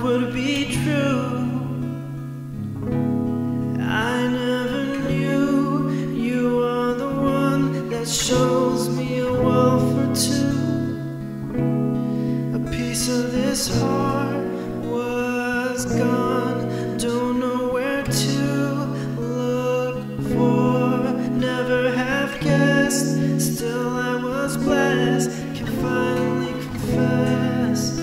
would be true. I never knew you are the one that shows me a wolf or two. A piece of this heart was gone, don't know where to look for. Never have guessed, still I was blessed, can finally confess.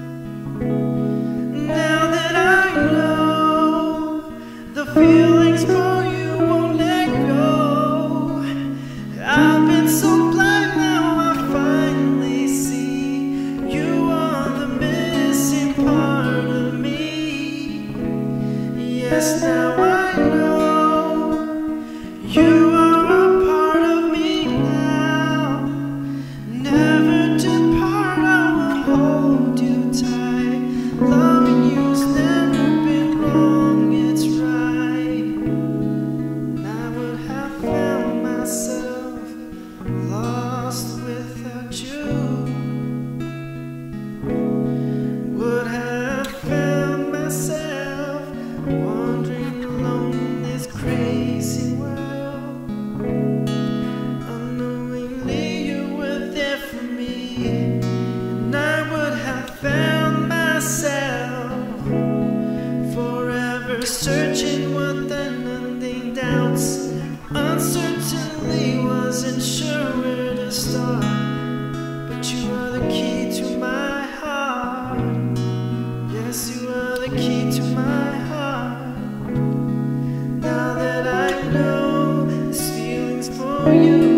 Now that I know the feelings for you won't let go, I've been so blind, now I finally see you are the missing part of me. Yes, now I know you are a part of me now. Never depart, I will hold you tight. Loving you's never been wrong, it's right. And I would have found myself lost without you. Would have found myself wandering alone in this crazy world. Unknowingly you were there for me, and I would have found myself forever searching within ending doubts. Uncertainly wasn't sure where to start, but you are the key to my heart. Yes, you are the key to my heart. Now that I know these feelings for you